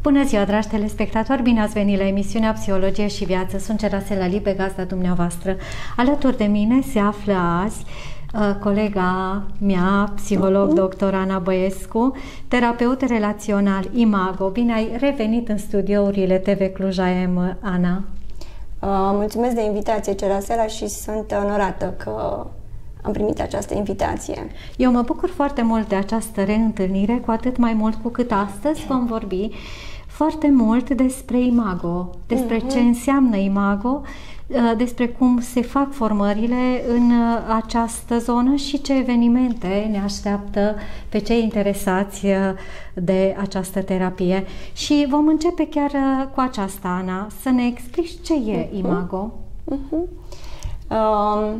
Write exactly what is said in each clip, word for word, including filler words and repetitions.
Bună ziua, dragi telespectatori! Bine ați venit la emisiunea Psihologie și Viață. Sunt Cerasela Lipe, gazda dumneavoastră. Alături de mine se află azi uh, colega mea, psiholog doctor Ana Băiescu, terapeut relațional Imago. Bine ai revenit în studiourile T V Cluj A M, Ana. Uh, mulțumesc de invitație, Cerasela, și sunt onorată că am primit această invitație. Eu mă bucur foarte mult de această reîntâlnire, cu atât mai mult cu cât astăzi vom vorbi foarte mult despre Imago, despre uh-huh. ce înseamnă Imago, despre cum se fac formările în această zonă și ce evenimente ne așteaptă pe cei interesați de această terapie. Și vom începe chiar cu aceasta, Ana, să ne explici ce e uh-huh. Imago. Uh-huh. Um...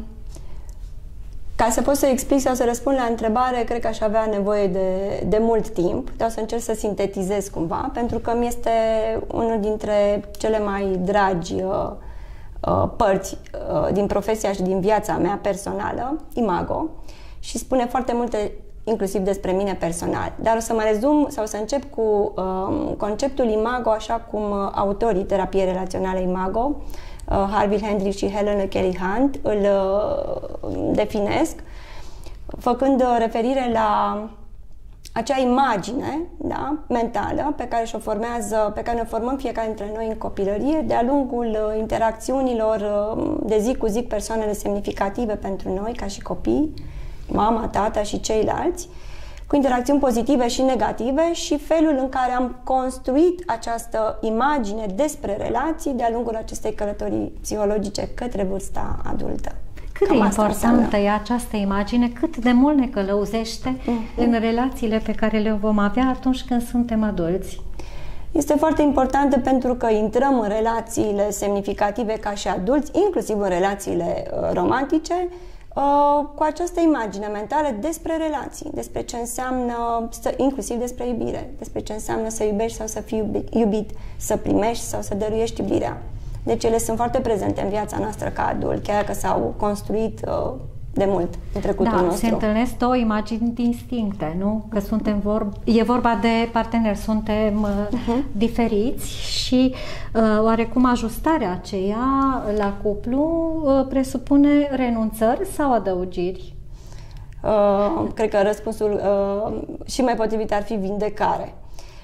Ca să pot să explic sau să răspund la întrebare, cred că aș avea nevoie de, de mult timp, dar o să încerc să sintetizez cumva, pentru că mi este unul dintre cele mai dragi uh, uh, părți uh, din profesia și din viața mea personală, Imago, și spune foarte multe inclusiv despre mine personal. Dar o să mă rezum sau să încep cu uh, conceptul Imago așa cum uh, autorii terapiei relaționale Imago, Harville Hendricks și Helen Kelly Hunt, îl definesc, făcând referire la acea imagine, da, mentală pe care și-o formează, pe care ne formăm fiecare dintre noi în copilărie, de-a lungul interacțiunilor de zi cu zi, persoanele semnificative pentru noi, ca și copii, mama, tata și ceilalți, cu interacțiuni pozitive și negative, și felul în care am construit această imagine despre relații de-a lungul acestei călătorii psihologice către vârsta adultă. Cât de importantă e această imagine, cât de mult ne călăuzește uh-huh. în relațiile pe care le vom avea atunci când suntem adulți? Este foarte importantă pentru că intrăm în relațiile semnificative ca și adulți, inclusiv în relațiile uh, romantice, Uh, cu această imagine mentală despre relații, despre ce înseamnă, să, inclusiv despre iubire, despre ce înseamnă să iubești sau să fii iubit, să primești sau să dăruiești iubirea. Deci ele sunt foarte prezente în viața noastră ca adult, chiar dacă s-au construit uh, de mult în trecutul da, nostru. Se întâlnesc două imagini distincte, nu? Că suntem vorba, e vorba de parteneri, suntem uh-huh. diferiți și uh, oarecum ajustarea aceea la cuplu uh, presupune renunțări sau adăugiri? Uh, cred că răspunsul uh, și mai potrivit ar fi vindecare.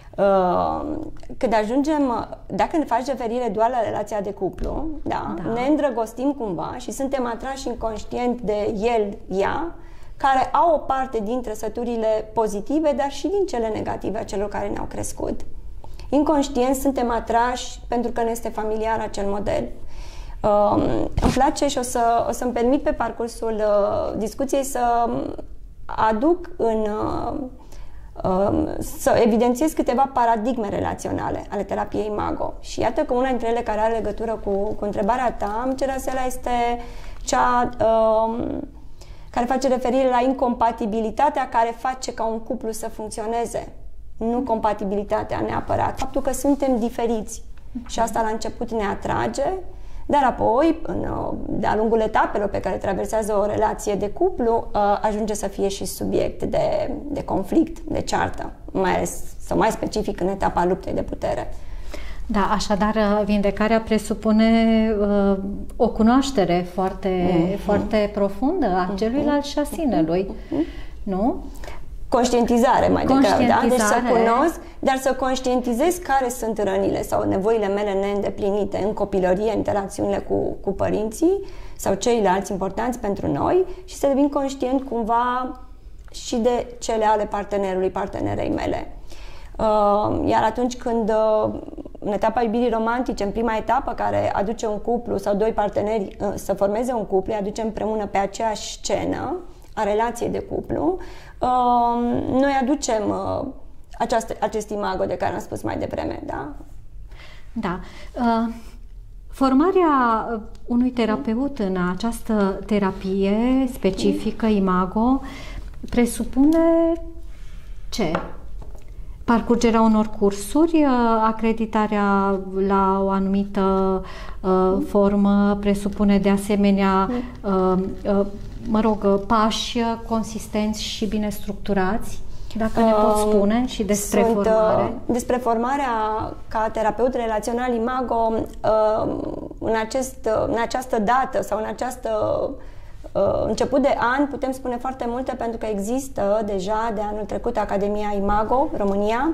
Când ajungem, dacă ne faci referire doar la relația de cuplu, da, da. ne îndrăgostim cumva și suntem atrași inconștient de el, ea, care au o parte din trăsăturile pozitive, dar și din cele negative a celor care ne-au crescut. Inconștient suntem atrași pentru că ne este familiar acel model. Uh, îmi place și o, să, o să-mi permit pe parcursul uh, discuției să aduc în... Uh, să evidențiez câteva paradigme relaționale ale terapiei Imago. Și iată că una dintre ele care are legătură cu, cu întrebarea ta, Cerasela, este cea um, care face referire la incompatibilitatea care face ca un cuplu să funcționeze. Nu compatibilitatea neapărat. Faptul că suntem diferiți. Și asta la început ne atrage, dar apoi, de-a lungul etapelor pe care traversează o relație de cuplu, ajunge să fie și subiect de, de conflict, de ceartă, mai ales, sau mai specific în etapa luptei de putere. Da, așadar, vindecarea presupune uh, o cunoaștere foarte, uh-huh. foarte profundă a celuilalt și a sinelui, uh-huh. nu? Conștientizare mai degrabă, da? Deci să cunosc, dar să conștientizez care sunt rănile sau nevoile mele neîndeplinite în copilărie, interacțiunile cu, cu părinții sau ceilalți importanți pentru noi, și să devin conștient cumva și de cele ale partenerului, partenerei mele. Iar atunci când, în etapa iubirii romantice, în prima etapă care aduce un cuplu sau doi parteneri să formeze un cuplu, îi aduce împreună pe aceeași scenă a relației de cuplu, noi aducem această, acest imago de care am spus mai devreme, da? Da. Formarea unui terapeut în această terapie specifică, Imago, presupune ce? Parcurgerea unor cursuri, acreditarea la o anumită uh, formă presupune de asemenea uh, uh, mă rog, pași consistenți și bine structurați. Dacă ne poți spune și despre Sunt, formare. Despre formarea ca terapeut relațional Imago, în, acest, în această dată sau în această început de an putem spune foarte multe, pentru că există deja de anul trecut Academia Imago România.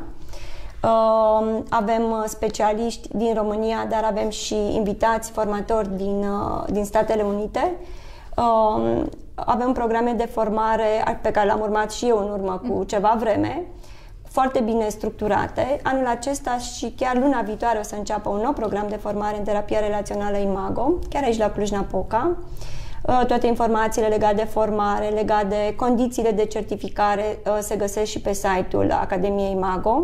Avem specialiști din România, dar avem și invitați formatori din, din Statele Unite. Avem programe de formare pe care le-am urmat și eu în urmă cu ceva vreme, foarte bine structurate. Anul acesta și chiar luna viitoare o să înceapă un nou program de formare în terapia relațională Imago, chiar aici la Cluj-Napoca. Toate informațiile legate de formare, legate de condițiile de certificare se găsesc și pe site-ul Academiei Imago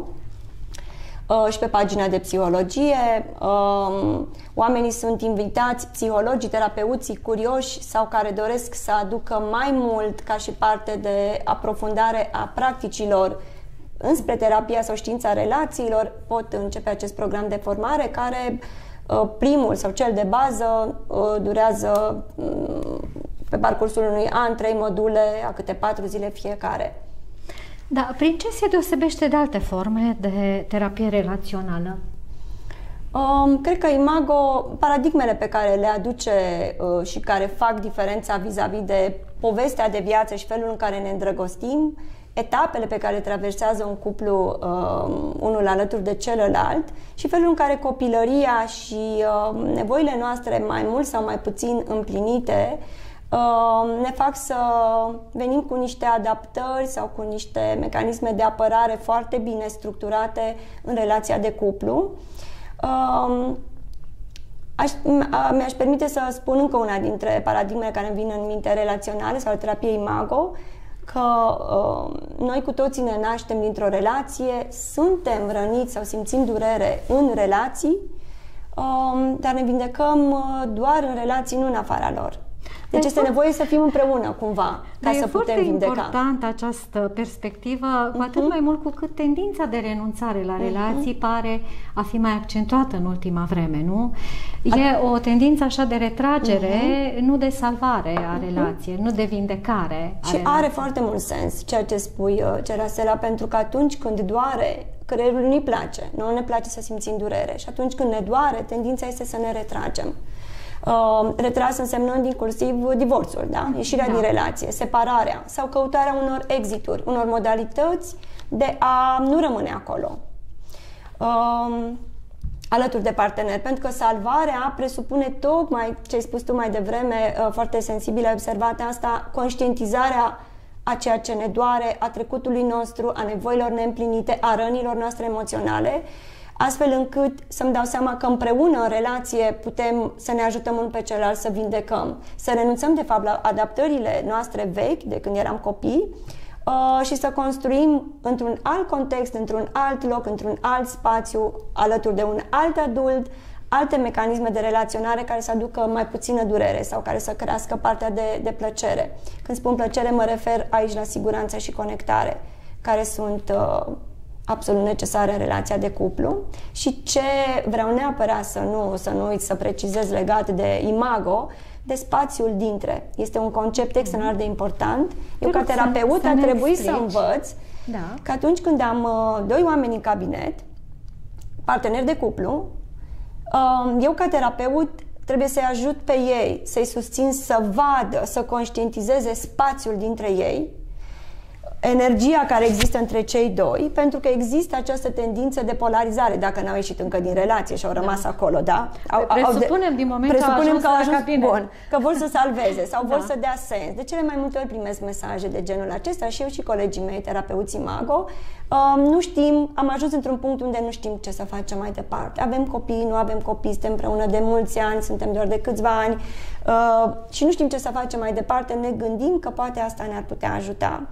și pe pagina de psihologie. Oamenii sunt invitați, psihologii, terapeuții curioși sau care doresc să aducă mai mult ca și parte de aprofundare a practicilor înspre terapia sau știința relațiilor, pot începe acest program de formare care primul sau cel de bază durează pe parcursul unui an, trei module, a câte patru zile fiecare. Da, prin ce se deosebește de alte forme de terapie relațională? Um, cred că Imago, paradigmele pe care le aduce uh, și care fac diferența vis-a-vis de povestea de viață și felul în care ne îndrăgostim, etapele pe care le traversează un cuplu uh, unul alături de celălalt și felul în care copilăria și uh, nevoile noastre mai mult sau mai puțin împlinite uh, ne fac să venim cu niște adaptări sau cu niște mecanisme de apărare foarte bine structurate în relația de cuplu. Uh, aș, mi-aș permite să spun încă una dintre paradigmele care îmi vin în minte relaționale sau terapie Imago, că uh, noi cu toții ne naștem dintr-o relație, suntem răniți sau simțim durere în relații, uh, dar ne vindecăm uh, doar în relații, nu în afara lor. Deci este nevoie să fim împreună cumva, ca să putem vindeca. E foarte importantă această perspectivă, cu atât mai mult cu cât tendința de renunțare la relații pare a fi mai accentuată în ultima vreme, nu? E o tendință așa de retragere, nu de salvare a relației, nu de vindecare a Și are foarte mult sens ceea ce spui, Cerasela, pentru că atunci când doare, creierul nu-i place, nu ne place să simțim durere și atunci când ne doare, tendința este să ne retragem. Uh, retras însemnând inclusiv divorțul, da? Ieșirea da. din relație, separarea sau căutarea unor exituri, unor modalități de a nu rămâne acolo uh, alături de partener, pentru că salvarea presupune tocmai ce ai spus tu mai devreme, uh, foarte sensibil, ai observat asta, conștientizarea a ceea ce ne doare, a trecutului nostru, a nevoilor neîmplinite, a rănilor noastre emoționale, astfel încât să-mi dau seama că împreună în relație putem să ne ajutăm unul pe celălalt să vindecăm, să renunțăm de fapt la adaptările noastre vechi de când eram copii uh, și să construim într-un alt context, într-un alt loc, într-un alt spațiu, alături de un alt adult, alte mecanisme de relaționare care să aducă mai puțină durere sau care să crească partea de, de plăcere. Când spun plăcere mă refer aici la siguranță și conectare, care sunt uh, absolut necesare în relația de cuplu. Și ce vreau neapărat să nu, să nu uit să precizez legat de Imago, de spațiul dintre. Este un concept extraordinar de important. Eu ca terapeut a trebuit să învăț da. că atunci când am uh, doi oameni în cabinet, parteneri de cuplu, uh, eu ca terapeut trebuie să-i ajut pe ei, să-i susțin să vadă, să conștientizeze spațiul dintre ei, energia care există între cei doi, pentru că există această tendință de polarizare, dacă n-au ieșit încă din relație și au rămas da. acolo, da? Au, presupunem din momentul presupunem că au ajuns, bun, că vor să salveze sau da. vor să dea sens. De cele mai multe ori primesc mesaje de genul acesta și eu și colegii mei, terapeuți Imago, uh, nu știm, am ajuns într-un punct unde nu știm ce să facem mai departe. Avem copii, nu avem copii, suntem împreună de mulți ani, suntem doar de câțiva ani uh, și nu știm ce să facem mai departe, ne gândim că poate asta ne-ar putea ajuta.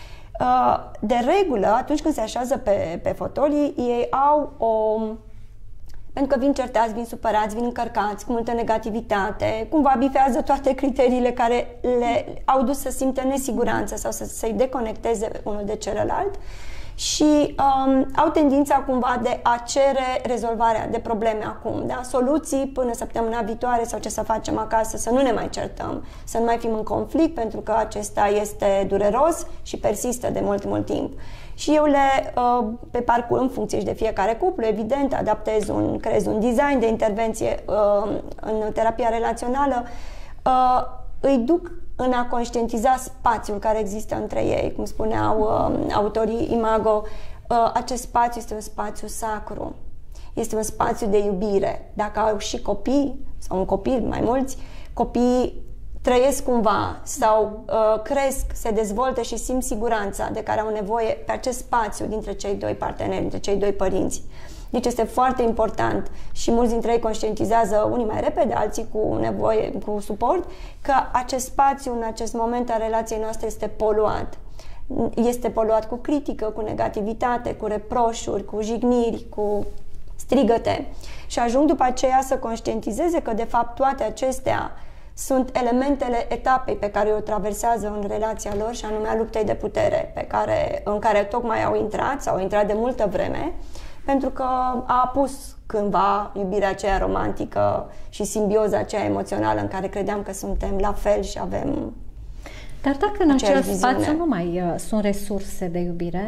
De regulă, atunci când se așează pe, pe fotolii, ei au o... pentru că vin certați, vin supărați, vin încărcați, cu multă negativitate, cumva bifează toate criteriile care le au dus să simtă nesiguranță sau să, să-i deconecteze unul de celălalt. și um, au tendința cumva de a cere rezolvarea de probleme acum, da? Soluții până săptămâna viitoare sau ce să facem acasă, să nu ne mai certăm, să nu mai fim în conflict, pentru că acesta este dureros și persistă de mult, mult timp. Și eu le, uh, pe parcurs, în funcție și de fiecare cuplu, evident, adaptez un, creez un design de intervenție uh, în terapia relațională, uh, îi duc în a conștientiza spațiul care există între ei, cum spuneau uh, autorii Imago. Uh, acest spațiu este un spațiu sacru, este un spațiu de iubire. Dacă au și copii, sau un copil, mai mulți, copiii trăiesc cumva sau uh, cresc, se dezvoltă și simt siguranța de care au nevoie pe acest spațiu dintre cei doi parteneri, dintre cei doi părinți. Deci este foarte important și mulți dintre ei conștientizează, unii mai repede, alții cu nevoie, cu suport, că acest spațiu în acest moment al relației noastre este poluat. Este poluat cu critică, cu negativitate, cu reproșuri, cu jigniri, cu strigăte. Și ajung după aceea să conștientizeze că de fapt toate acestea sunt elementele etapei pe care o traversează în relația lor, și anume a luptei de putere pe care, în care tocmai au intrat sau au intrat de multă vreme, pentru că a apus cândva iubirea aceea romantică și simbioza aceea emoțională în care credeam că suntem la fel și avem. Dar dacă în acel spațiu nu mai uh, sunt resurse de iubire,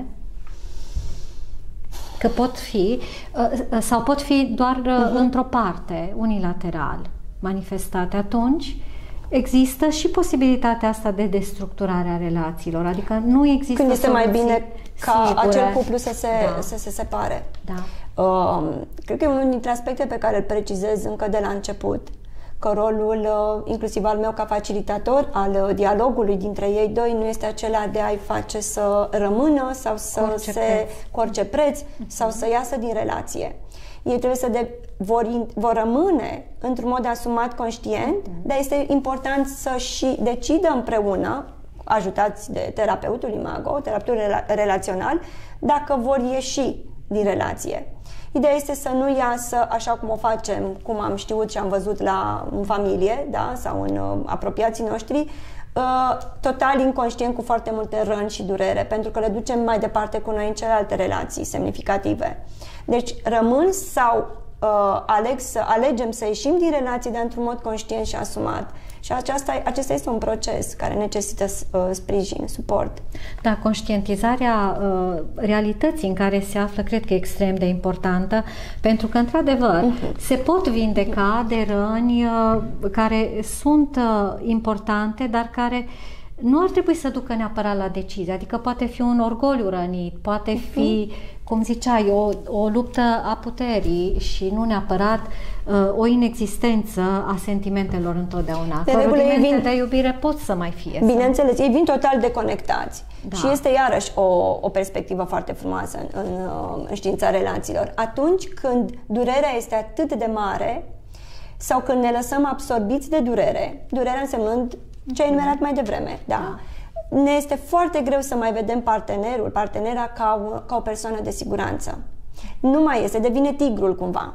că pot fi, uh, sau pot fi doar uh, uh-huh. într-o parte, unilateral, manifestate, atunci există și posibilitatea asta de destructurare a relațiilor, adică nu există când este mai bine ca sigure. Acel cuplu să se, da. să se separe. Da. Uh, cred că e unul dintre aspecte pe care îl precizez încă de la început, că rolul, uh, inclusiv al meu ca facilitator, al uh, dialogului dintre ei doi, nu este acela de a-i face să rămână sau să cu orice se, preț. cu orice preț uh-huh. sau să iasă din relație. Ei trebuie să de, vor, vor rămâne într-un mod asumat, conștient, uh-huh. dar este important să și decidă împreună, ajutați de terapeutul Imago, terapeutul rela relațional, dacă vor ieși din relație. Ideea este să nu iasă așa cum o facem, cum am știut și am văzut la, în familie, da, sau în uh, apropiații noștri, uh, total inconștient, cu foarte multe răni și durere, pentru că le ducem mai departe cu noi în celelalte relații semnificative. Deci rămân sau uh, aleg să, alegem să ieșim din relații, dar într-un mod conștient și asumat. Și aceasta, acesta este un proces care necesită uh, sprijin, suport. Da, conștientizarea uh, realității în care se află cred că e extrem de importantă, pentru că, într-adevăr, uh-huh. se pot vindeca uh-huh. de răni uh, care sunt uh, importante, dar care nu ar trebui să ducă neapărat la decizie. Adică poate fi un orgoliu rănit, poate uh-huh. fi, cum ziceai, o, o luptă a puterii și nu neapărat uh, o inexistență a sentimentelor întotdeauna. De rudimente vin, de iubire pot să mai fie. Bineînțeles, ei vin total deconectați. Da. Și este iarăși o, o perspectivă foarte frumoasă în, în, în știința relațiilor. Atunci când durerea este atât de mare sau când ne lăsăm absorbiți de durere, durerea însemnând ce ai enumerat mai devreme, da? da. Ne este foarte greu să mai vedem partenerul, partenera ca o, ca o persoană de siguranță. Nu mai este, devine tigrul cumva.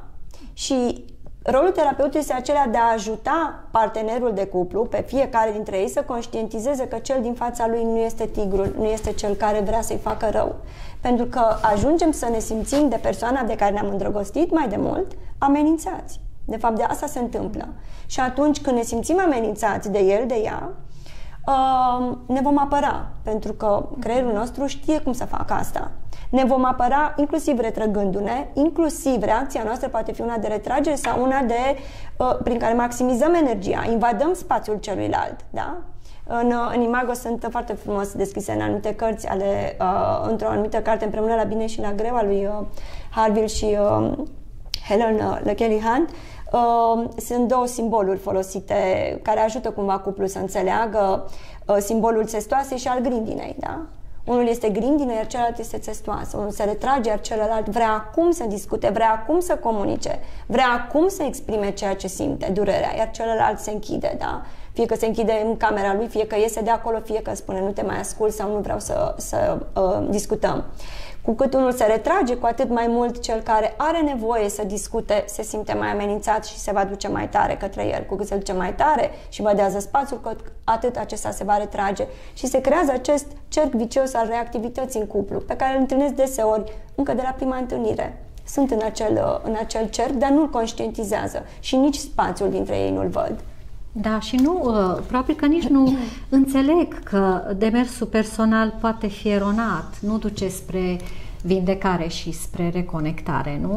Și rolul terapeutului este acela de a ajuta partenerul de cuplu, pe fiecare dintre ei, să conștientizeze că cel din fața lui nu este tigrul, nu este cel care vrea să-i facă rău. Pentru că ajungem să ne simțim de persoana de care ne-am îndrăgostit mai de mult amenințați. De fapt, de asta se întâmplă. Și atunci când ne simțim amenințați de el, de ea, ne vom apăra, pentru că creierul nostru știe cum să facă asta. Ne vom apăra inclusiv retrăgându-ne, inclusiv reacția noastră poate fi una de retragere sau una de, prin care maximizăm energia, invadăm spațiul celuilalt, da? În, în Imago sunt foarte frumos descrise în anumite cărți, ale, uh, într-o anumită carte, Împreună la bine și la greu, a lui uh, Harville și uh, Helen uh, LeKelly Hunt. Uh, sunt două simboluri folosite care ajută cumva cuplul să înțeleagă uh, simbolul țestoasei și al grindinei, da? Unul este grindină, iar celălalt este țestoasă. Unul se retrage, iar celălalt vrea acum să discute, vrea acum să comunice, vrea acum să exprime ceea ce simte, durerea, iar celălalt se închide, da? Fie că se închide în camera lui, fie că iese de acolo, fie că spune nu te mai ascult sau nu vreau să, să uh, discutăm. Cu cât unul se retrage, cu atât mai mult cel care are nevoie să discute se simte mai amenințat și se va duce mai tare către el. Cu cât se duce mai tare și vădează spațiul, cu atât acesta se va retrage și se creează acest cerc vicios al reactivității în cuplu, pe care îl întâlnesc deseori încă de la prima întâlnire. Sunt în acel, în acel cerc, dar nu-l conștientizează și nici spațiul dintre ei nu-l văd. Da, și nu, probabil că nici nu înțeleg că demersul personal poate fi eronat, nu duce spre vindecare și spre reconectare, nu?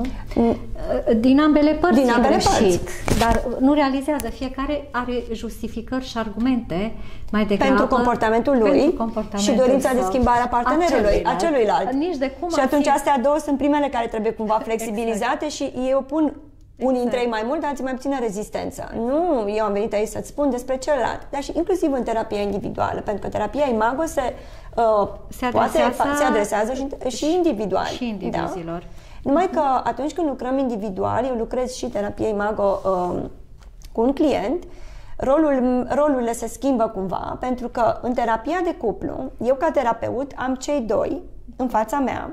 Din ambele părți Din ambele părți. Dar nu realizează, fiecare are justificări și argumente mai degrabă pentru comportamentul lui pentru comportamentul și dorința sau de schimbare a partenerului, a celuilalt. Nici de cum și atunci fi... astea două sunt primele care trebuie cumva flexibilizate exact. Și ei opun unii exact. dintre ei mai mult, alții mai puțină rezistență. Nu, eu am venit aici să-ți spun despre celălalt, dar și inclusiv în terapia individuală, pentru că terapia Imago se, uh, se, adresează, poate, se adresează și, și individual. Și indivizilor. Da? Numai că atunci când lucrăm individual, eu lucrez și terapia Imago uh, cu un client, rolul, rolurile se schimbă cumva, pentru că în terapia de cuplu, eu ca terapeut am cei doi în fața mea,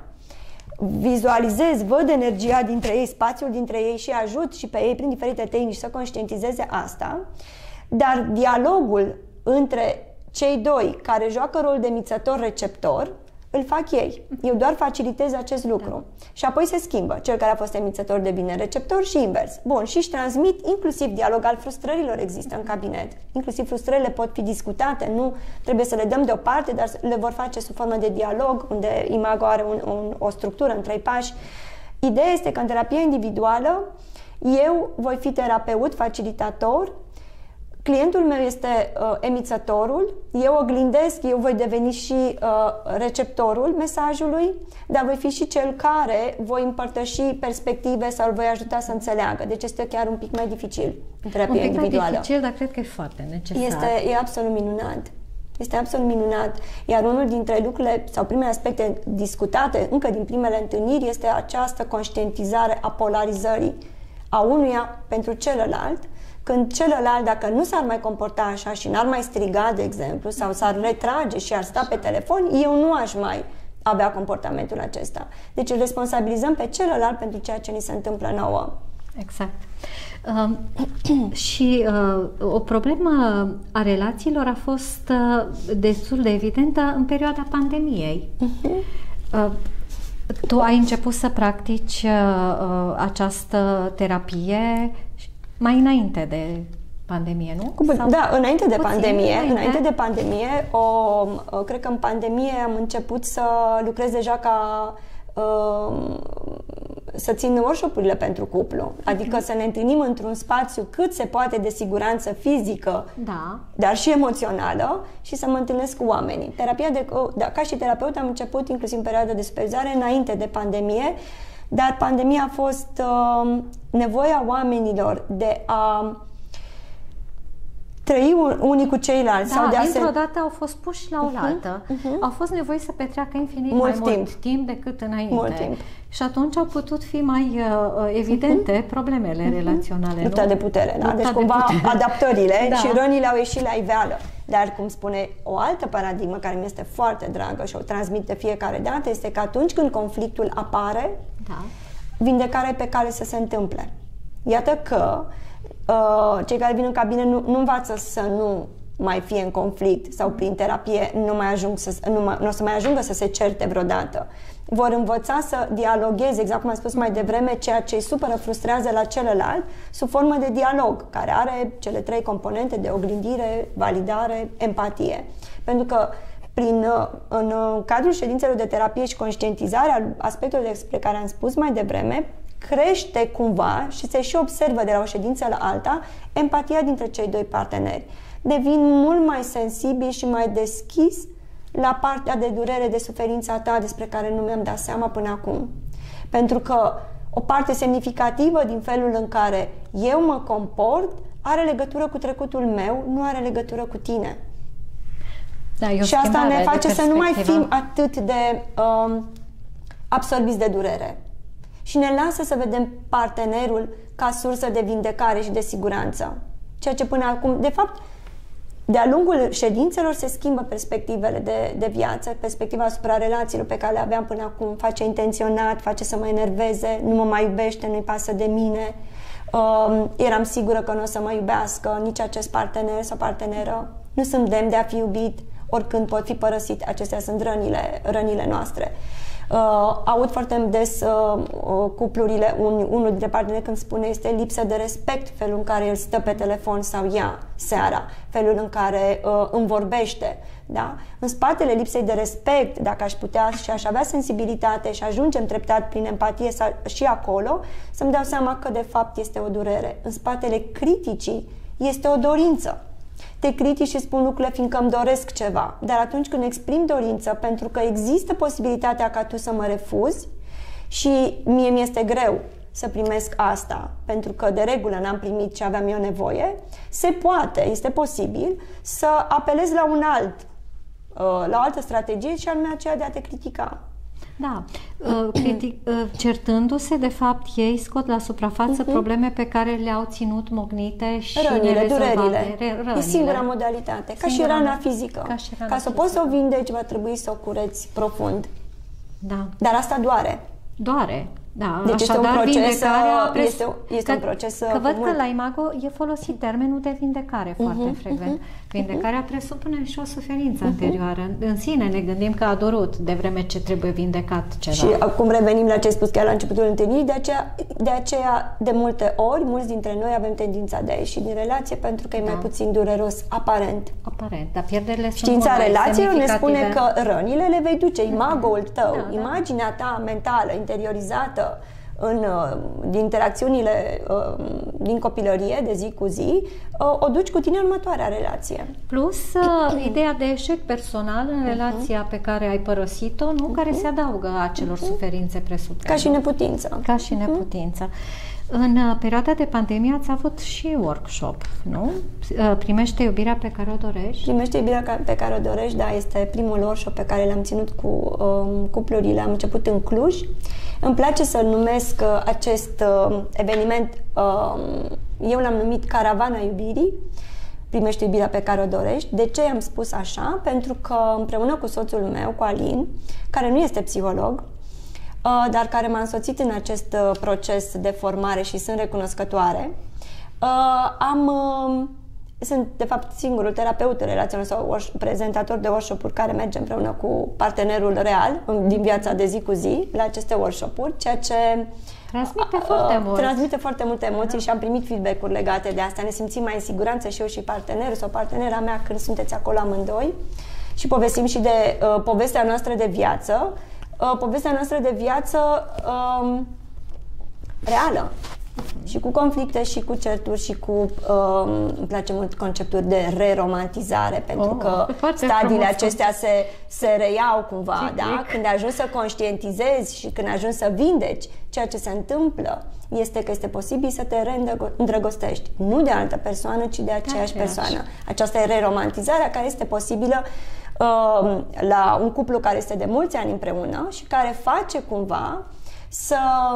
vizualizez, văd energia dintre ei, spațiul dintre ei și ajut și pe ei prin diferite tehnici să conștientizeze asta, dar dialogul între cei doi care joacă rol de emițător-receptor îl fac ei. Eu doar facilitez acest lucru. Da. Și apoi se schimbă. Cel care a fost emițător devine receptor și invers. Bun, și își transmit inclusiv dialog al frustrărilor există în cabinet. Inclusiv frustrările pot fi discutate, nu trebuie să le dăm deoparte, dar le vor face sub formă de dialog, unde Imago are un, un, o structură în trei pași. Ideea este că în terapia individuală eu voi fi terapeut, facilitator, clientul meu este uh, emițătorul, eu oglindesc, eu voi deveni și uh, receptorul mesajului, dar voi fi și cel care voi împărtăși perspective sau îl voi ajuta să înțeleagă. Deci este chiar un pic mai dificil în terapia un pic individuală. Mai dificil, dar cred că e foarte necesar. Este e absolut minunat. Este absolut minunat. Iar unul dintre lucrurile sau primele aspecte discutate încă din primele întâlniri este această conștientizare a polarizării a unuia pentru celălalt, când celălalt, dacă nu s-ar mai comporta așa și n-ar mai striga, de exemplu, sau s-ar retrage și ar sta pe telefon, eu nu aș mai avea comportamentul acesta. Deci îl responsabilizăm pe celălalt pentru ceea ce ni se întâmplă nouă. Exact. Uh, și uh, o problemă a relațiilor a fost uh, destul de evidentă în perioada pandemiei. Uh-huh. Uh, tu ai început să practici uh, această terapie mai înainte de pandemie, nu? Cum, da, înainte de puțin, pandemie, înainte. înainte de pandemie, o, o, cred că în pandemie am început să lucrez deja ca uh, să țin workshop-urile pentru cuplu, adică uh-huh. să ne întâlnim într-un spațiu cât se poate de siguranță fizică, da. dar și emoțională și să mă întâlnesc cu oamenii. Terapia de, da, ca și terapeut am început inclusiv în perioada de supervizare înainte de pandemie, dar pandemia a fost uh, nevoia oamenilor de a trăi unii cu ceilalți. Da, sau de a dintr-o se... dată au fost puși la oaltă. Uh-huh, uh-huh. Au fost nevoie să petreacă infinit mult mai timp. mult timp decât înainte. Mult timp. Și atunci au putut fi mai uh, evidente uh-huh. problemele uh-huh. relaționale. Lupta nu? de putere. Da? Deci de cumva putere. adaptările da. și rănile au ieșit la iveală. Dar, cum spune o altă paradigmă care mi este foarte dragă și o transmit de fiecare dată, este că atunci când conflictul apare, da. vindecarea e pe cale să se întâmple. Iată că uh, cei care vin în cabine nu, nu învață să nu mai fie în conflict sau prin terapie nu, mai ajung să, nu, mai, nu o să mai ajungă să se certe vreodată. Vor învăța să dialogueze, exact cum am spus mai devreme, ceea ce îi supără, frustrează la celălalt, sub formă de dialog, care are cele trei componente de oglindire, validare, empatie. Pentru că prin, în cadrul ședințelor de terapie și conștientizare al aspectelor despre care am spus mai devreme, crește cumva și se și observă de la o ședință la alta empatia dintre cei doi parteneri. Devin mult mai sensibil și mai deschis la partea de durere, de suferința ta despre care nu mi-am dat seama până acum. Pentru că o parte semnificativă din felul în care eu mă comport are legătură cu trecutul meu, nu are legătură cu tine. Da, și asta ne face să nu mai fim atât de um, absorbiți de durere. Și ne lasă să vedem partenerul ca sursă de vindecare și de siguranță. Ceea ce până acum, de fapt, De-a lungul ședințelor se schimbă perspectivele de, de viață, perspectiva asupra relațiilor pe care le aveam până acum, face intenționat, face să mă enerveze, nu mă mai iubește, nu-i pasă de mine, uh, eram sigură că nu o să mă iubească nici acest partener sau parteneră, nu sunt demn de a fi iubit, oricând pot fi părăsit. Acestea sunt rănile, rănile noastre. Uh, aud foarte des uh, cuplurile, un, unul dintre parteneri când spune este lipsă de respect, felul în care el stă pe telefon sau ea seara, felul în care uh, îmi vorbește. Da? În spatele lipsei de respect, dacă aș putea și aș avea sensibilitate și ajungem treptat prin empatie și acolo, să-mi dau seama că de fapt este o durere. În spatele criticii este o dorință. Te critici și spun lucrurile fiindcă îmi doresc ceva. Dar atunci când exprim dorință, pentru că există posibilitatea ca tu să mă refuzi și mie mi-este greu să primesc asta, pentru că de regulă n-am primit ce aveam eu nevoie, se poate, este posibil să apelezi la un alt, la o altă strategie și anume aceea de a te critica. Da, critic, certându-se, de fapt, ei scot la suprafață uh-huh. probleme pe care le-au ținut mognite și rănile, durerile. Rănile. E singura modalitate, ca singura, și rana fizică. Ca, și rana ca să fizică. Poți să o vindeci, va trebui să o cureți profund. Da. Dar asta doare. Doare. Da, deci este un proces, pres... este, este că, un proces că văd mult. Că la Imago e folosit termenul de vindecare uh-huh, foarte frecvent. Uh-huh, Vindecarea uh-huh. presupune și o suferință uh-huh. anterioară. În sine ne gândim că a durut de vreme ce trebuie vindecat ceva. Și acum revenim la ce ai spus chiar la începutul întâlnirii, de aceea, de aceea de multe ori, mulți dintre noi avem tendința de a ieși din relație pentru că e da. mai puțin dureros, aparent. Aparent, dar pierderile sunt Știința relațiilor ne spune că rănile le vei duce, imagoul tău, da, imaginea ta mentală, interiorizată, în, din interacțiunile din copilărie, de zi cu zi, o duci cu tine în următoarea relație. Plus ideea de eșec personal în relația pe care ai părăsit-o, nu? Care se adaugă acelor suferințe presupuse. Ca și neputință. Ca și neputință. În perioada de pandemie ați avut și workshop, nu? Primește iubirea pe care o dorești? Primește iubirea pe care o dorești, da, este primul workshop pe care l-am ținut cu um, cuplurile. Am început în Cluj. Îmi place să-l numesc uh, acest uh, eveniment, uh, eu l-am numit Caravana Iubirii. Primește iubirea pe care o dorești. De ce am spus așa? Pentru că împreună cu soțul meu, cu Alin, care nu este psiholog, dar care m-a însoțit în acest proces de formare și sunt recunoscătoare. Am, sunt, de fapt, singurul terapeut relațional sau prezentator de workshop-uri care merge împreună cu partenerul real din viața de zi cu zi la aceste workshop-uri, ceea ce transmite foarte mult. Transmite foarte multe emoții da. Și am primit feedback-uri legate de asta. Ne simțim mai în siguranță și eu și partenerul sau partenera mea când sunteți acolo amândoi și povestim și de uh, povestea noastră de viață. Uh, povestea noastră de viață um, reală și cu conflicte și cu certuri și cu um, îmi place mult conceptul de re-romantizare pentru oh, că stadiile acestea se, se reiau cumva, Cic, da? Când ajungi să conștientizezi și când ajungi să vindeci ceea ce se întâmplă este că este posibil să te reîndrăgostești nu de altă persoană, ci de aceeași persoană. Aceasta e re-romantizarea care este posibilă uh, la un cuplu care este de mulți ani împreună și care face cumva să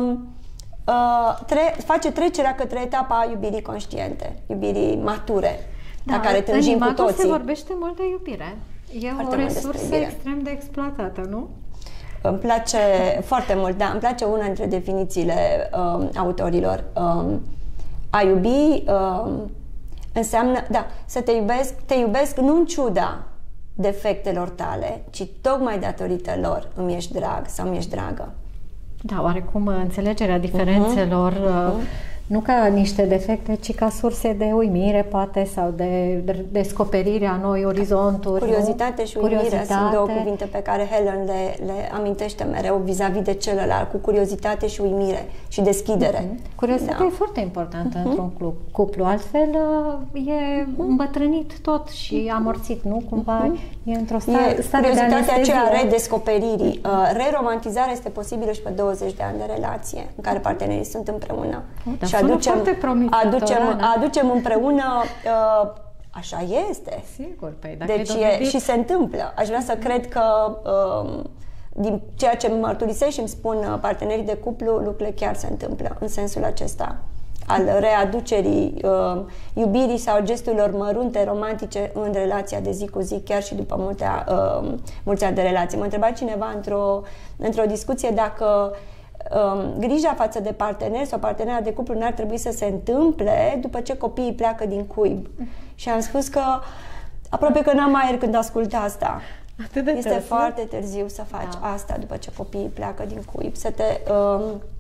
uh, tre face trecerea către etapa iubirii conștiente, iubirii mature, da, la care tânjim cu toții. Se vorbește mult de iubire. E foarte o resursă extrem de exploatată, nu? Îmi place foarte mult, da, îmi place una dintre definițiile um, autorilor. Um, a iubi um, înseamnă, da, să te iubesc, te iubesc nu în ciuda defectelor tale, ci tocmai datorită lor îmi ești drag sau îmi ești dragă. Da, oarecum înțelegerea diferențelor uh-huh. Uh-huh. nu ca niște defecte, ci ca surse de uimire, poate, sau de descoperire a noi orizonturi. Curiozitate nu? și uimire curiozitate. Sunt două cuvinte pe care Helen le, le amintește mereu vis-a-vis de celălalt, cu curiozitate și uimire și deschidere. Uh-huh. Curiozitatea da. e foarte importantă uh-huh. într-un cuplu, altfel e uh-huh. îmbătrânit tot și amorțit, nu? Cumva uh-huh. e într-o stare, e stare de curiozitatea aceea redescoperirii. Uh, Re-romantizarea este posibilă și pe douăzeci de ani de relație în care partenerii sunt împreună. Uh, și aducem, aducem, aducem împreună, uh, așa este. Sigur, păi, dacă deci e, și se întâmplă. Aș vrea să cred că uh, din ceea ce mărturisesc și îmi spun partenerii de cuplu, lucrurile chiar se întâmplă în sensul acesta. al readucerii uh, iubirii sau gesturilor mărunte romantice în relația de zi cu zi, chiar și după multe, uh, mulți ani de relații. Mă întreba cineva într-o într-o discuție dacă um, grija față de partener sau partenera de cuplu n-ar trebui să se întâmple după ce copiii pleacă din cuib. Și am spus că aproape că n-am aer când ascult asta. Atât de este târziu? foarte târziu să faci da. asta după ce copiii pleacă din cuib, să te um,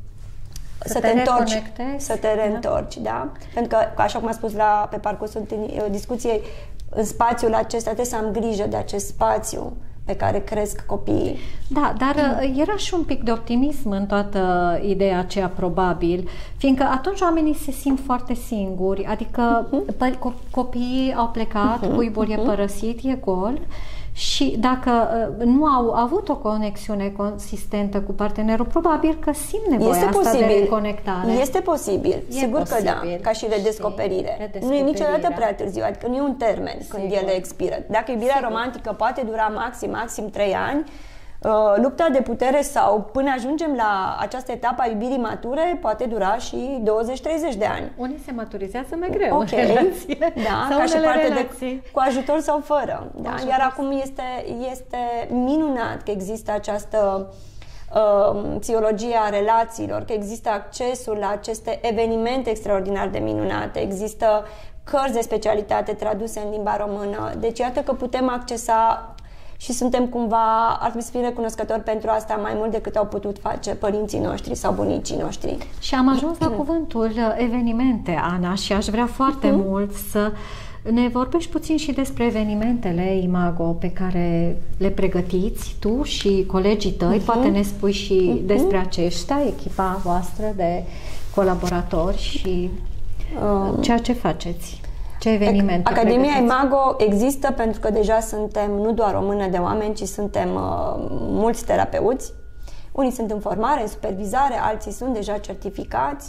să, să te, te întorci, să te reîntorci, da? da? Pentru că, așa cum am spus la, pe parcursul discuției, în spațiul acesta trebuie să am grijă de acest spațiu pe care cresc copiii. Da, dar mm. era și un pic de optimism în toată ideea aceea, probabil, fiindcă atunci oamenii se simt foarte singuri, adică mm-hmm. copiii au plecat, mm-hmm. cuibul mm-hmm. e părăsit, e gol. Și dacă uh, nu au avut o conexiune consistentă cu partenerul, probabil că simt nevoia este asta posibil. de reconectare. Este posibil, e sigur posibil. că da, ca și redescoperire. redescoperire. Nu e niciodată prea târziu, adică nu e un termen sigur. când ele expiră. Dacă iubirea sigur. romantică poate dura maxim, maxim trei ani, uh, lupta de putere sau până ajungem la această etapă a iubirii mature poate dura și douăzeci treizeci de ani. Unii se maturizează mai greu okay. în relație. Da, sau ca și parte relații. de, cu ajutor sau fără. Da? Ajutor. Iar acum este, este minunat că există această uh, psihologie a relațiilor, că există accesul la aceste evenimente extraordinar de minunate, există cărți de specialitate traduse în limba română. Deci iată că putem accesa și suntem cumva, ar trebui să fim recunoscători pentru asta mai mult decât au putut face părinții noștri sau bunicii noștri. Și am ajuns la cuvântul evenimente, Ana, și aș vrea foarte uh-huh. mult să ne vorbești puțin și despre evenimentele Imago pe care le pregătiți tu și colegii tăi. Uh-huh. Poate ne spui și uh-huh. despre aceștia, echipa voastră de colaboratori și uh, ceea ce faceți. Ce evenimente Academia pregătiți? Imago există pentru că deja suntem nu doar o mână de oameni, ci suntem uh, mulți terapeuți. Unii sunt în formare, în supervizare, alții sunt deja certificați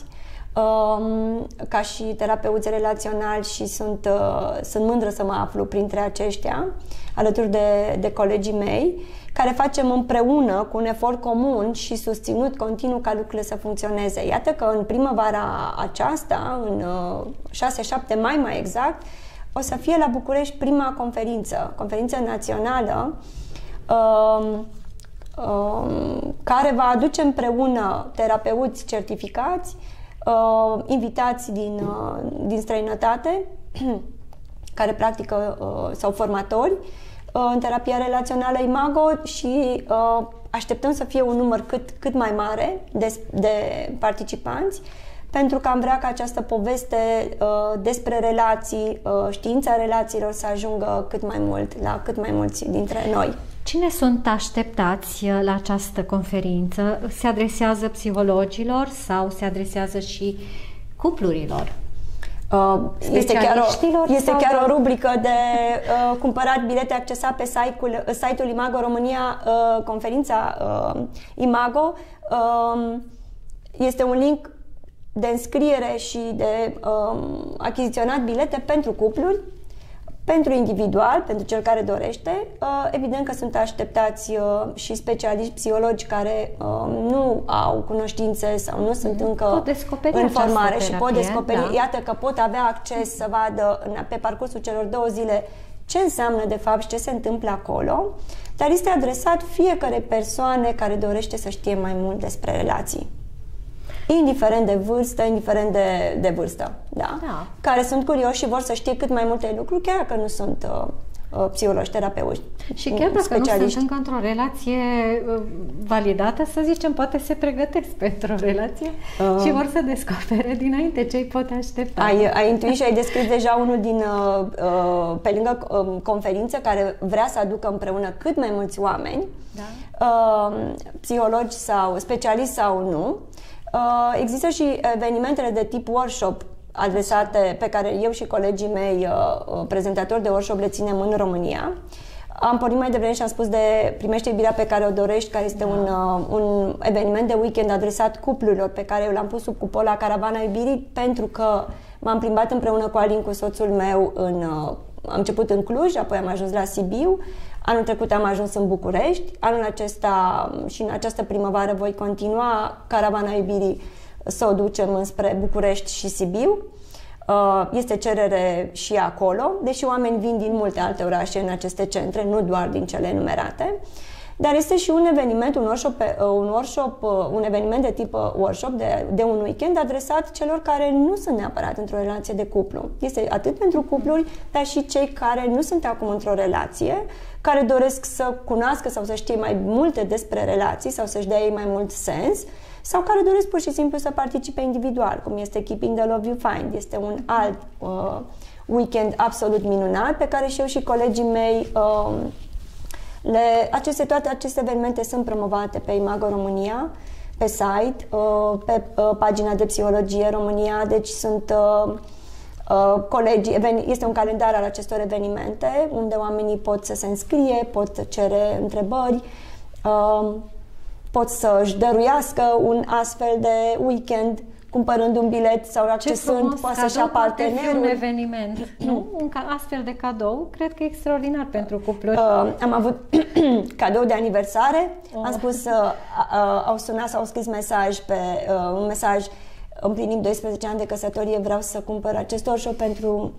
uh, ca și terapeuți relaționali și sunt, uh, sunt mândră să mă aflu printre aceștia, alături de, de colegii mei, care facem împreună cu un efort comun și susținut continuu ca lucrurile să funcționeze. Iată că în primăvara aceasta, în șase șapte mai mai exact, o să fie la București prima conferință, conferință națională, um, um, care va aduce împreună terapeuți certificați, uh, invitați din, uh, din străinătate, care practică, uh, sau formatori, în terapia relațională Imago și uh, așteptăm să fie un număr cât, cât mai mare de, de participanți, pentru că am vrea ca această poveste uh, despre relații, uh, știința relațiilor să ajungă cât mai mult la cât mai mulți dintre noi. Cine sunt așteptați la această conferință? Se adresează psihologilor sau se adresează și cuplurilor? Uh, este chiar, o, este chiar o rubrică de uh, cumpărat bilete, accesat pe site-ul, site-ul Imago România, uh, conferința uh, Imago. Uh, este un link de înscriere și de uh, achiziționat bilete pentru cupluri, pentru individual, pentru cel care dorește. Uh, evident că sunt așteptați uh, și specialiști psihologi care uh, nu au cunoștințe sau nu sunt încă în formare și pot descoperi, da. Iată că pot avea acces să vadă în, pe parcursul celor două zile ce înseamnă de fapt și ce se întâmplă acolo, dar este adresat fiecare persoane care dorește să știe mai mult despre relații. Indiferent de vârstă, indiferent de, de vârstă, da? Da. Care sunt curioși și vor să știe cât mai multe lucruri, chiar dacă nu sunt uh, uh, psihologi, terapeuți, și chiar dacă nu sunt încă într-o relație uh, validată, să zicem, poate se pregătesc pentru o relație uh. și vor să descopere dinainte ce îi pot aștepta. Ai, ai intuit și ai descris deja unul din, uh, uh, pe lângă uh, conferință, care vrea să aducă împreună cât mai mulți oameni, da. uh, psihologi sau specialiști sau nu. Uh, există și evenimentele de tip workshop adresate, pe care eu și colegii mei, uh, prezentatori de workshop, le ținem în România. Am pornit mai devreme și am spus de Primește iubirea pe care o dorești, care este da. un, uh, un eveniment de weekend adresat cuplurilor, pe care eu l-am pus sub cupola Caravana Iubirii, pentru că m-am plimbat împreună cu Alin, cu soțul meu, în, uh, am început în Cluj, apoi am ajuns la Sibiu. Anul trecut am ajuns în București, anul acesta și în această primăvară voi continua Caravana Iubirii să o ducem înspre București și Sibiu. Este cerere și acolo, deși oameni vin din multe alte orașe în aceste centre, nu doar din cele enumerate. Dar este și un eveniment, un workshop, un, workshop, un eveniment de tip workshop, de, de un weekend adresat celor care nu sunt neapărat într-o relație de cuplu. Este atât pentru cupluri, dar și cei care nu sunt acum într-o relație, care doresc să cunoască sau să știe mai multe despre relații sau să-și dea ei mai mult sens, sau care doresc pur și simplu să participe individual, cum este Keeping the Love You Find. Este un alt uh, weekend absolut minunat pe care și eu și colegii mei uh, Le, aceste, toate aceste evenimente sunt promovate pe Imago România, pe site, pe pagina de Psihologie România, deci sunt colegi, este un calendar al acestor evenimente unde oamenii pot să se înscrie, pot cere întrebări, pot să-și dăruiască un astfel de weekend cumpărând un bilet sau accesând, poate să-și ia partenerul. Un eveniment, nu? Un astfel de cadou, cred că e extraordinar pentru cupluri. Uh, am avut cadou de aniversare, oh. am spus, uh, uh, au sunat sau au scris mesaj pe uh, un mesaj, împlinim doisprezece ani de căsătorie, vreau să cumpăr acest workshop pentru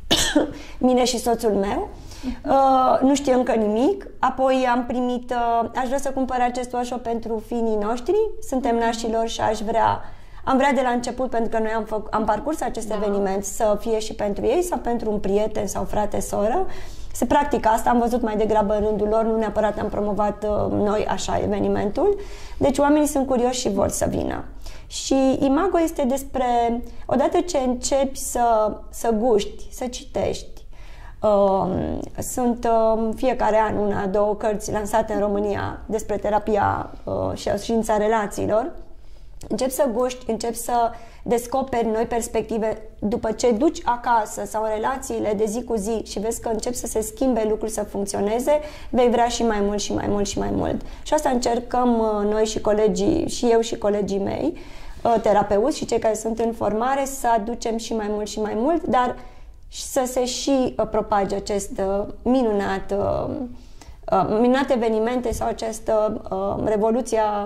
mine și soțul meu. Uh, nu știu încă nimic. Apoi am primit, uh, aș vrea să cumpăr acest workshop pentru fiii noștri, suntem nașilor și aș vrea Am vrea de la început, pentru că noi am, făc, am parcurs acest da. eveniment, să fie și pentru ei sau pentru un prieten sau frate, soră. Se practică asta, am văzut mai degrabă în rândul lor, nu neapărat am promovat uh, noi așa evenimentul. Deci oamenii sunt curioși și vor să vină. Și Imago este despre, odată ce începi să, să guști, să citești, uh, sunt uh, fiecare an una, două cărți lansate în România despre terapia uh, și știința relațiilor. Începi să guști, începi să descoperi noi perspective după ce duci acasă sau relațiile de zi cu zi și vezi că încep să se schimbe lucruri, să funcționeze, vei vrea și mai mult și mai mult și mai mult. Și asta încercăm noi și colegii, și eu și colegii mei, terapeuți și cei care sunt în formare, să aducem și mai mult și mai mult, dar să se și propage acest minunat, minunat evenimente sau această revoluția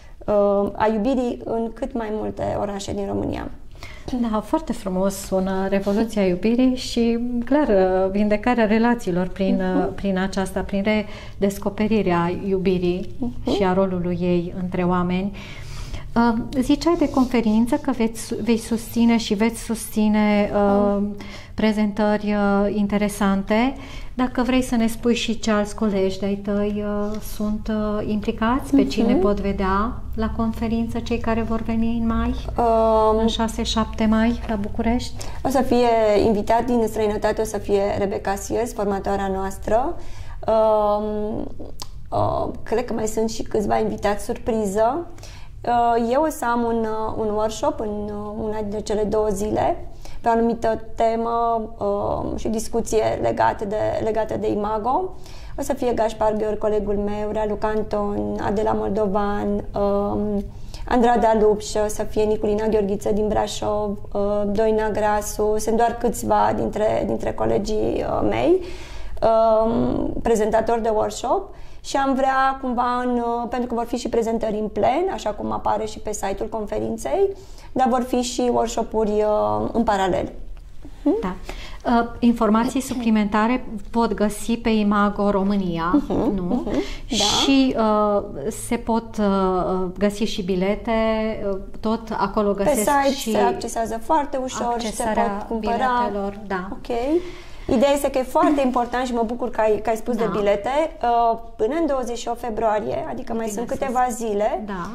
a iubirii în cât mai multe orașe din România. Da, foarte frumos sună Revoluția iubirii și, clar, vindecarea relațiilor prin, uh-huh. prin aceasta, prin redescoperirea iubirii uh-huh. și a rolului ei între oameni. Uh, ziceai de conferință că veți, vei susține și veți susține uh, uh. prezentări uh, interesante. Dacă vrei să ne spui și ce alți colegi de-ai tăi uh, sunt uh, implicați, pe uh-huh. cine pot vedea la conferință, cei care vor veni în mai, uh, în șase șapte mai la București? O să fie invitat din străinătate, o să fie Rebecca Sears, formatoarea noastră. Uh, uh, cred că mai sunt și câțiva invitați surpriză. Uh, eu o să am un, uh, un workshop în uh, una dintre cele două zile pe o anumită temă uh, și discuție legată de, legată de Imago. O să fie Gaspar Gheor, colegul meu, Ralu Canton, Adela Moldovan, uh, Andrada Lupș, o să fie Niculina Gheorghiță din Brașov, uh, Doina Grasu, sunt doar câțiva dintre, dintre colegii uh, mei, uh, prezentatori de workshop. Și am vrea cumva, în, pentru că vor fi și prezentări în plen, așa cum apare și pe site-ul conferinței, dar vor fi și workshop-uri uh, în paralel. Da. Uh, informații suplimentare pot găsi pe Imago România, uh-huh, nu? Uh-huh, da. Și uh, se pot uh, găsi și bilete, uh, tot acolo găsesc. Pe site și se accesează foarte ușor și se pot cumpăra. Biletelor, da. Ok. Ideea este că e foarte important și mă bucur că ai, că ai spus da. de bilete. Până în douăzeci și opt februarie, adică mai Bine sunt câteva zile, da.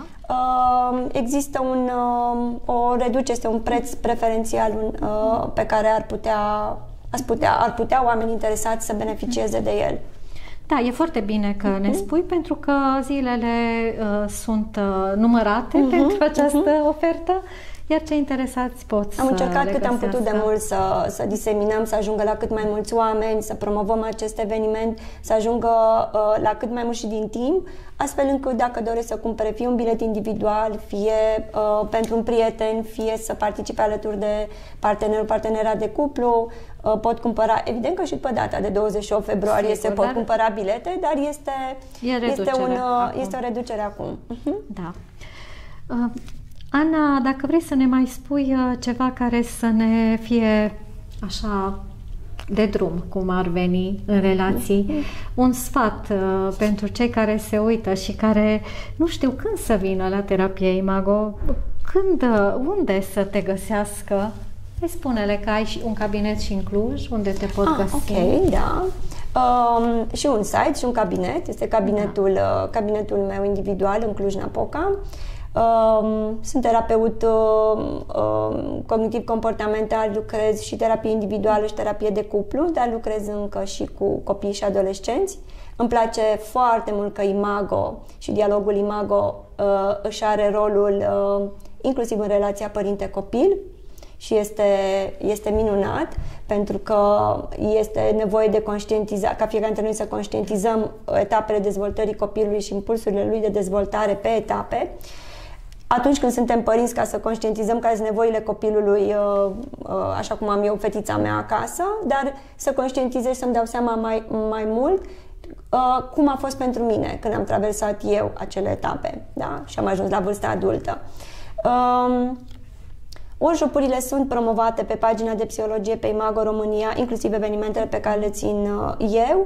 există un, o reducere, este un preț preferențial pe care ar putea, ar putea, ar putea oamenii interesați să beneficieze de el. Da, e foarte bine că uh-huh. ne spui, pentru că zilele uh, sunt uh, numărate uh-huh. pentru această uh-huh. ofertă. Iar cei interesați pot să Am încercat cât am putut de mult să, să diseminăm, să ajungă la cât mai mulți oameni, să promovăm acest eveniment, să ajungă uh, la cât mai mult și din timp, astfel încât dacă doresc să cumpere fie un bilet individual, fie uh, pentru un prieten, fie să participe alături de partenerul, partenera de cuplu, uh, pot cumpăra, evident că și pe data de douăzeci și opt februarie Sigur, se pot dar... cumpăra bilete, dar este, este, un, uh, este o reducere acum. Uh-huh. Da. Uh, Ana, dacă vrei să ne mai spui ceva care să ne fie așa de drum, cum ar veni în relații, un sfat uh, pentru cei care se uită și care nu știu când să vină la terapie Imago, când, uh, unde să te găsească. Hai, spune-le că ai și un cabinet și în Cluj, unde te pot ah, găsi. Ok, da. Um, și un site și un cabinet. Este cabinetul, da. uh, cabinetul meu individual în Cluj-Napoca. Um, sunt terapeut uh, uh, cognitiv-comportamental, lucrez și terapie individuală și terapie de cuplu, dar lucrez încă și cu copii și adolescenți. Îmi place foarte mult că Imago și dialogul Imago uh, își are rolul uh, inclusiv în relația părinte-copil și este, este minunat, pentru că este nevoie de conștientizare, ca fiecare dintre noi să conștientizăm etapele dezvoltării copilului și impulsurile lui de dezvoltare pe etape. Atunci când suntem părinți, ca să conștientizăm care sunt nevoile copilului, așa cum am eu fetița mea acasă, dar să conștientizez și să-mi dau seama mai, mai mult cum a fost pentru mine când am traversat eu acele etape, da? Și am ajuns la vârsta adultă. Workshop-urile sunt promovate pe pagina de psihologie pe Imago România, inclusiv evenimentele pe care le țin eu.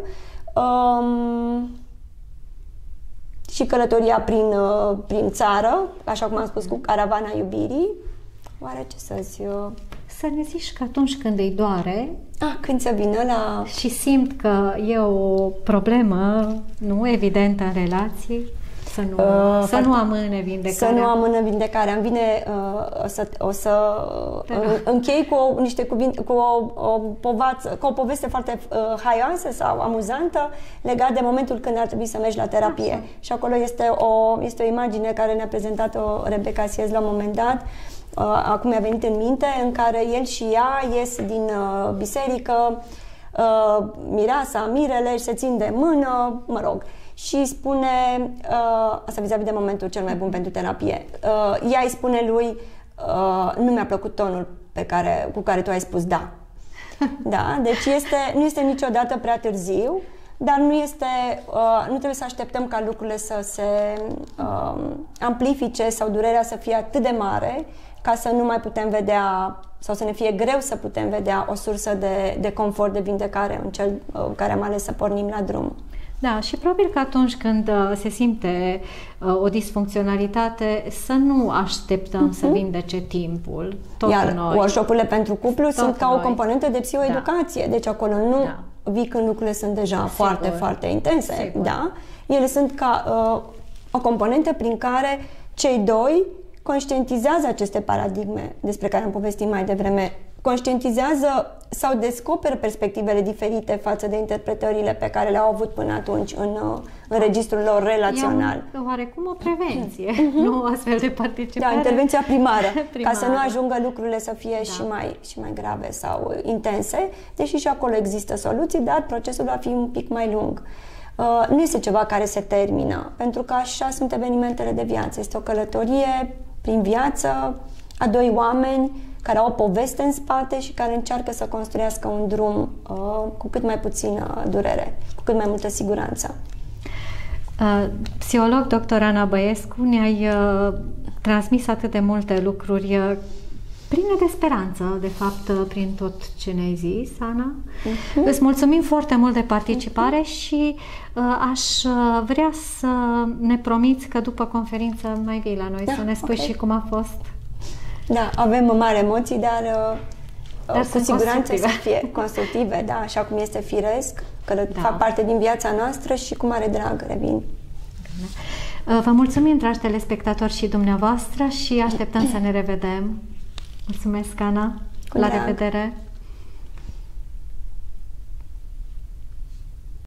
Și călătoria prin, prin țară, așa cum am spus, cu caravana iubirii. Oare ce să-ți... Să ne zici că atunci când îi doare... Ah, când se vină la... Și simt că e o problemă, nu, evidentă în relații, să nu, uh, să nu amâne vindecarea. Să nu amână vindecarea. Îmi vine uh, o să, o să uh, închei cu o, niște cuvinte, cu o, o, povață, cu o poveste foarte uh, haioasă sau amuzantă legat de momentul când ar trebui să mergi la terapie. Așa. Și acolo este o, este o imagine care ne-a prezentat-o Rebecca Siez la un moment dat. Uh, acum mi-a venit în minte, în care el și ea ies din uh, biserică, uh, mireasa, mirele, și se țin de mână, mă rog. Și spune, uh, asta vis-a-vis de momentul cel mai bun pentru terapie, uh, ea îi spune lui, uh, nu mi-a plăcut tonul pe care, cu care tu ai spus da. Da? Deci este, nu este niciodată prea târziu, dar nu, este, uh, nu trebuie să așteptăm ca lucrurile să se uh, amplifice sau durerea să fie atât de mare ca să nu mai putem vedea sau să ne fie greu să putem vedea o sursă de, de confort, de vindecare în cel uh, care am ales să pornim la drum. Da, și probabil că atunci când uh, se simte uh, o disfuncționalitate, să nu așteptăm uh-huh. să vindece timpul. Tot Iar noi. workshop-urile pentru cuplu tot sunt ca noi. o componentă de psihoeducație. Da. Deci acolo nu da. vii când lucrurile sunt deja Sigur. foarte, foarte intense. Sigur. Da? Ele sunt ca uh, o componentă prin care cei doi conștientizează aceste paradigme despre care am povestit mai devreme, conștientizează sau descoperă perspectivele diferite față de interpretările pe care le-au avut până atunci în, în registrul lor relațional. E oarecum o prevenție, mm-hmm. nu o astfel de participare. Da, intervenția primară, primară, ca să nu ajungă lucrurile să fie da. și, mai, și mai grave sau intense, deși și acolo există soluții, dar procesul va fi un pic mai lung. Uh, nu este ceva care se termină, pentru că așa sunt evenimentele de viață. Este o călătorie prin viață a doi oameni care au o poveste în spate și care încearcă să construiască un drum uh, cu cât mai puțină durere, cu cât mai multă siguranță. Uh, psiholog doctor Ana Băiescu, ne-ai uh, transmis atât de multe lucruri uh, pline de speranță, de fapt, uh, prin tot ce ne-ai zis, Ana. Uh-huh. Îți mulțumim foarte mult de participare uh-huh. și uh, aș uh, vrea să ne promiți că după conferință mai vii la noi, da, să ne spui okay. și cum a fost. Da, avem mari emoții, dar, dar cu siguranță să fie constructive, da, așa cum este firesc, că da. fac parte din viața noastră și cu mare drag revin. Vă mulțumim, dragi telespectatori și dumneavoastră, și așteptăm să ne revedem. Mulțumesc, Ana! Cu La drag. revedere!